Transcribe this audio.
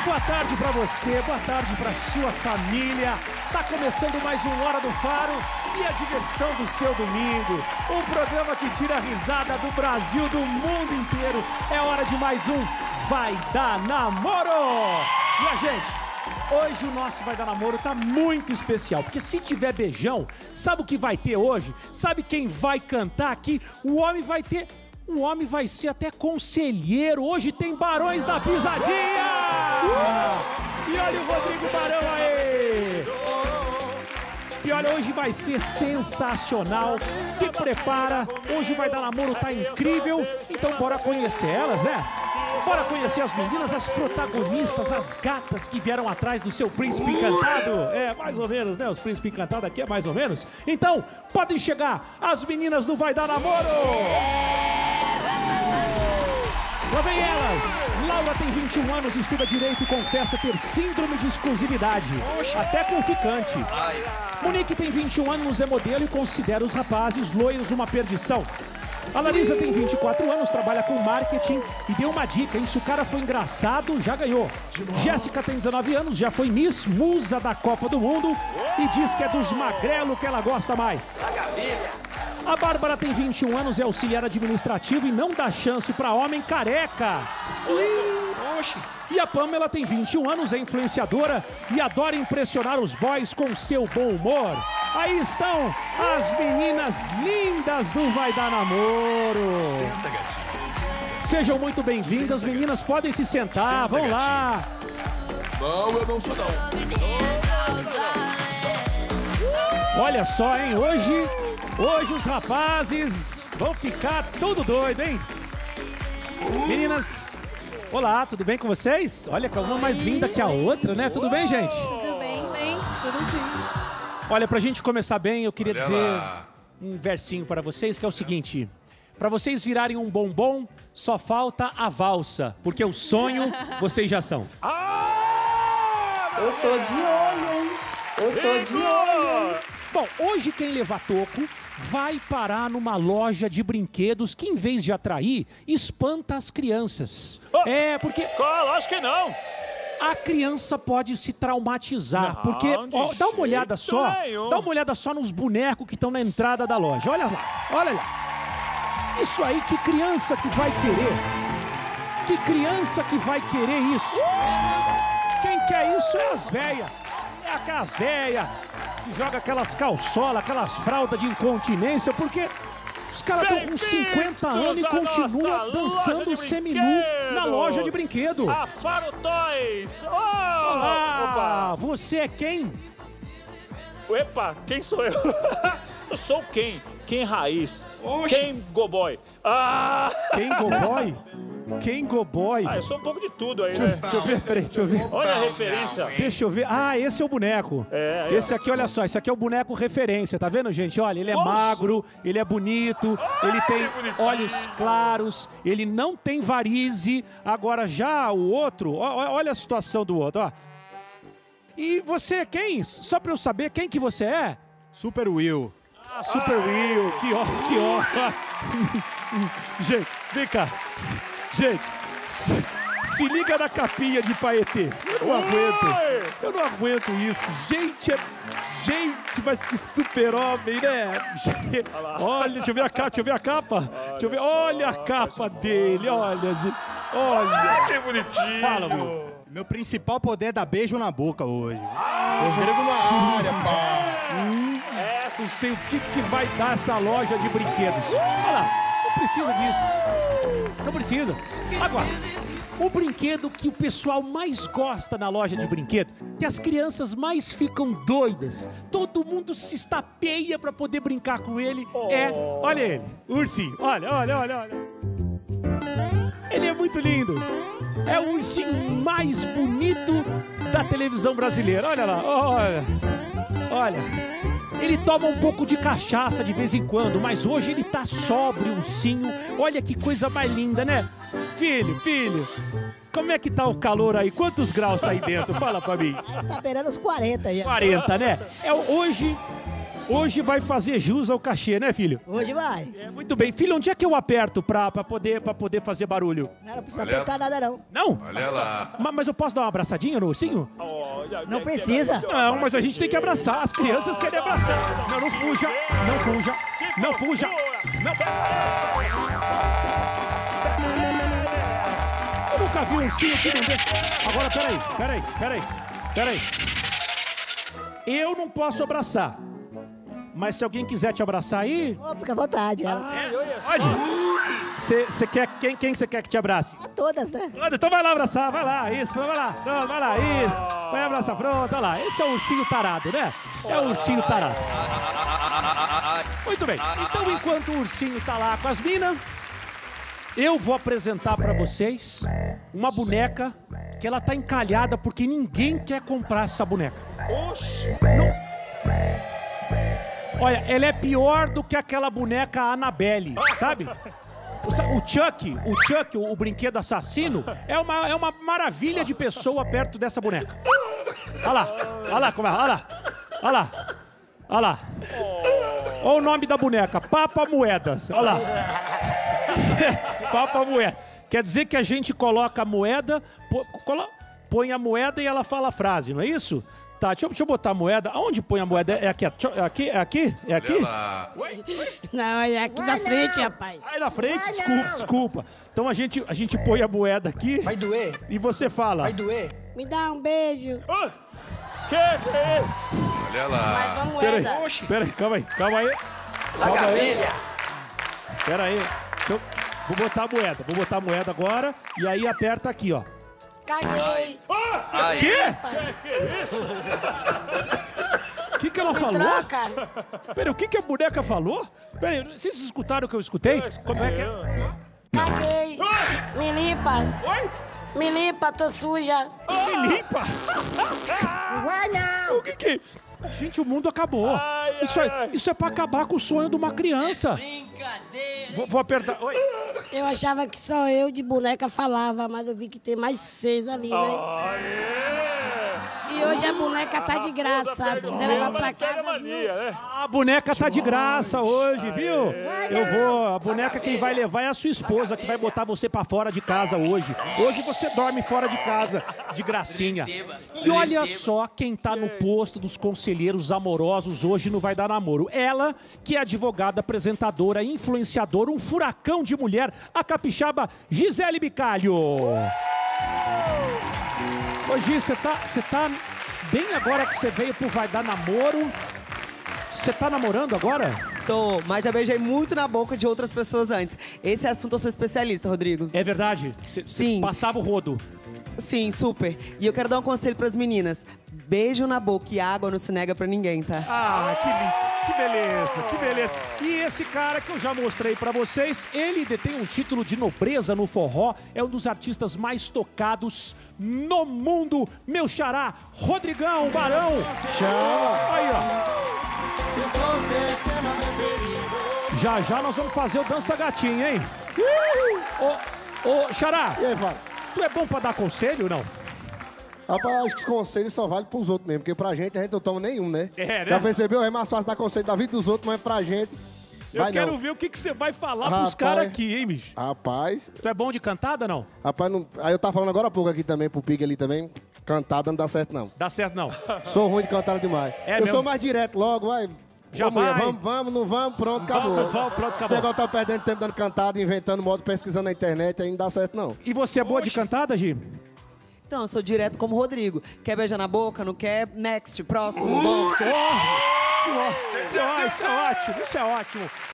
Boa tarde pra você, boa tarde pra sua família. Tá começando mais um Hora do Faro e a diversão do seu domingo. Um programa que tira a risada do Brasil, do mundo inteiro. É hora de mais um Vai Dar Namoro. E a gente, hoje o nosso Vai Dar Namoro tá muito especial, porque se tiver beijão, sabe o que vai ter hoje? Sabe quem vai cantar aqui? O homem vai ser até conselheiro. Hoje tem Barões da Pisadinha! E olha o Rodrigo Barão aí! E olha, hoje vai ser sensacional. Se prepara, hoje Vai Dar Namoro, tá incrível. Então bora conhecer elas, né? Bora conhecer as meninas, as protagonistas, as gatas que vieram atrás do seu príncipe encantado. É, mais ou menos, né? Os príncipes encantados aqui é mais ou menos. Então, podem chegar as meninas do Vai Dar Namoro! Lá vem elas! Laura tem 21 anos, estuda Direito e confessa ter síndrome de exclusividade. Até com ficante. Monique tem 21 anos, é modelo e considera os rapazes loiros uma perdição. A Larissa tem 24 anos, trabalha com marketing e deu uma dica, hein? Se o cara foi engraçado, já ganhou. Jéssica tem 19 anos, já foi Miss Musa da Copa do Mundo e diz que é dos magrelos que ela gosta mais. A Bárbara tem 21 anos, é auxiliar administrativo e não dá chance pra homem careca. E a Pamela tem 21 anos, é influenciadora e adora impressionar os boys com seu bom humor. Aí estão as meninas lindas do Vai Dar Namoro. Senta, gatinha. Senta. Sejam muito bem-vindas, meninas, podem se sentar, vão lá. Não, eu não sou não. Olha só, hein, hoje os rapazes vão ficar tudo doido, hein? Meninas, olá, tudo bem com vocês? Olha, que uma mais linda que a outra, né? Tudo bem, gente? Tudo bem, tudo sim. Olha, pra gente começar bem, eu queria dizer um versinho para vocês, que é o seguinte. Pra vocês virarem um bombom, só falta a valsa, porque o sonho vocês já são. Eu tô de olho, hein? Eu tô de olho. Bom, hoje quem levar toco vai parar numa loja de brinquedos que, em vez de atrair, espanta as crianças. É, porque... Acho que não. A criança pode se traumatizar, porque ó, dá uma olhada só, nos bonecos que estão na entrada da loja. Olha lá, olha lá. Isso aí, que criança que vai querer? Que criança que vai querer isso? Quem quer isso é as velhas. É aquelas velhas que jogam aquelas calçolas, aquelas fraldas de incontinência, porque os caras estão com 50 anos e continuam dançando seminu na loja de brinquedo. A Faro Toys! Olá! Opa! Você é quem? Epa, quem sou eu? Eu sou quem? Quem raiz? Oxi. Quem goboy? Quem goboy? Quem goboy? Eu sou um pouco de tudo aí, né? Deixa eu ver, peraí, deixa eu ver. Olha a referência. Deixa eu ver. Ah, esse é o boneco. Esse aqui, olha só, esse aqui é o boneco referência, tá vendo, gente? Olha, ele é magro, ele é bonito, ele tem olhos claros, ele não tem varize. Agora já o outro, olha a situação do outro, ó. E você é quem? Só pra eu saber quem que você é? Super Will. Super Will, que ó. Gente, vem cá. Gente, se liga na capinha de Paetê. Eu não aguento isso. Gente, mas que super-homem, né? Olha, deixa eu ver a capa. Deixa eu ver, olha a capa dele, olha, gente. Olha. Que bonitinho. Fala, meu. Meu principal poder é dar beijo na boca hoje. Os gregos na área, pá. Não sei o que vai dar essa loja de brinquedos. Olha lá, não precisa disso. Não precisa. Agora, o brinquedo que o pessoal mais gosta na loja de brinquedo, que as crianças mais ficam doidas, todo mundo se estapeia pra poder brincar com ele, olha ele, o ursinho, olha. Ele é muito lindo. É o ursinho mais bonito da televisão brasileira. Olha lá, olha. Ele toma um pouco de cachaça de vez em quando, mas hoje ele tá sóbrio, ursinho. Olha que coisa mais linda, né? Filho, como é que tá o calor aí? Quantos graus tá aí dentro? Fala pra mim. Tá beirando os 40 aí. 40, né? Hoje Hoje vai fazer jus ao cachê, né, filho? Hoje vai. É, muito bem. Filho, onde é que eu aperto pra poder fazer barulho? Não precisa apertar nada, não. Não? Olha lá. Mas eu posso dar uma abraçadinha no ursinho? Não precisa. Não, mas a gente tem que abraçar. As crianças querem abraçar. Não, não fuja. Não fuja. Não fuja. Não. Eu nunca vi um ursinho que não deixa. Agora, peraí. Eu não posso abraçar. Mas se alguém quiser te abraçar aí... Oh, fica à vontade. Pode. Você quer... Quem você quer que te abrace? A todas, né? Então vai lá abraçar, vai lá, isso, vai lá, pronto, vai lá, isso. Vai abraçar, pronto, olha lá. Esse é o ursinho tarado, né? É o ursinho tarado. Muito bem, então enquanto o ursinho tá lá com as minas, eu vou apresentar pra vocês uma boneca que ela tá encalhada porque ninguém quer comprar essa boneca. Não. Olha, ela é pior do que aquela boneca Annabelle, sabe? O Chuck, o brinquedo assassino, é uma maravilha de pessoa perto dessa boneca. Olha lá como é, olha lá. Olha o nome da boneca, Papa Moedas, olha lá. Papa Moeda. Quer dizer que a gente coloca a moeda, põe a moeda e ela fala a frase, não é isso? Tá, deixa eu botar a moeda. Aonde põe a moeda? É aqui? É aqui? Não, é aqui na frente, rapaz. Aí na frente? Desculpa. Então a gente põe a moeda aqui. Vai doer? E você fala. Vai doer? Me dá um beijo. Que é isso? Olha lá. Mais uma moeda. Peraí, calma aí. Pera aí. Vou botar a moeda agora. E aí aperta aqui, ó. Caguei. Quê? O que ela falou? Troca. Peraí, o que a boneca falou? Peraí, vocês escutaram o que eu escutei? Como é que é? Caguei. Me limpa. Oi? Me limpa, tô suja. Me limpa? Vai não. O que? Gente, o mundo acabou. Isso é pra acabar com o sonho de uma criança. Brincadeira. Vou apertar. Oi. Eu achava que só eu de boneca falava, mas eu vi que tem mais 6 ali, né? E hoje a boneca tá de graça. Se quiser levar pra casa, viu? A boneca tá de graça hoje, viu? Eu vou. A boneca quem vai levar é a sua esposa, que vai botar você pra fora de casa hoje. Hoje você dorme fora de casa, de gracinha. E olha só quem tá no posto dos conselheiros amorosos hoje não vai dar namoro. Ela, que é advogada, apresentadora, influenciadora, um furacão de mulher, a capixaba Gisele Bicalho. Ô Gi, você tá bem agora que você veio pro Vai Dar Namoro? Você tá namorando agora? Tô, mas já beijei muito na boca de outras pessoas antes. Esse assunto eu sou especialista, Rodrigo. É verdade? Você Sim. Passava o rodo. Sim, super. E eu quero dar um conselho pras meninas. Beijo na boca e água não se nega pra ninguém, tá? Ah, que beleza. E esse cara que eu já mostrei pra vocês, ele detém um título de nobreza no forró, é um dos artistas mais tocados no mundo. Meu xará, Rodrigão Barão. Chama. Aí, ó. Já nós vamos fazer o Dança Gatinho, hein? Ô, xará. E aí, Fábio? Tu é bom pra dar conselho ou não? Rapaz, acho que os conselhos só valem pros outros mesmo, porque pra gente a gente não toma nenhum, né? É, né? Já percebeu? É mais fácil dar conselho da vida dos outros, mas pra gente... Eu quero ver o que você vai falar pros caras aqui, hein, bicho? Rapaz... Tu é bom de cantada, não? Rapaz, não... Aí eu tava falando agora há pouco aqui também, pro Pig ali também, cantada não dá certo, não. Dá certo, não. Sou ruim de cantada demais. É eu mesmo? sou mais direto logo, vai. Já Ô, mulher, vai? vamos, não vamos, pronto, acabou. Vamos, pronto, Esse acabou. negócio tá perdendo tempo dando cantada, inventando modo, pesquisando na internet, aí não dá certo, não. E você é boa de cantada, Gi? Então, eu sou direto como o Rodrigo. Quer beijar na boca? Não quer? Next, próximo, bom. Isso é ótimo.